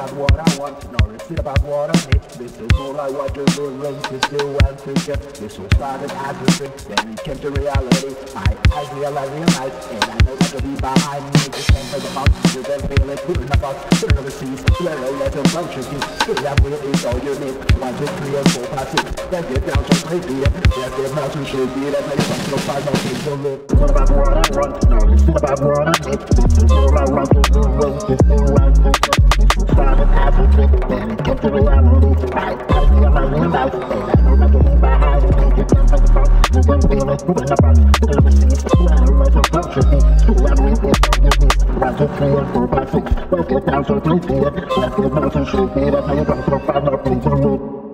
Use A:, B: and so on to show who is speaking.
A: about what I want, nor is it about what I need. This is all I want to do, race is still want to get. This all started as a dream, then it came to reality. I realize, and I know that to be behind me. Just can't think about you, then feel it, putting about, putting overseas, where I let them function. Still that will is all you need. 1, 2, 3, and 4, 5, 6. Then get down to crazy, yes, there's no to should be that many times to find out things to live. It's all about what I want, nor is it about what I need. This is all I want to do, race is still want to get. Started as a dream, then it came to reality. I realize, and I know that to be behind me. Just can't think about you, then feel it, putting about, putting overseas, where I let them function. Still that will is all you need. 1, 2, 3, and 4, 5, 6. Let's get down to crazy, yes, there's no to should be that many times to find out things to live.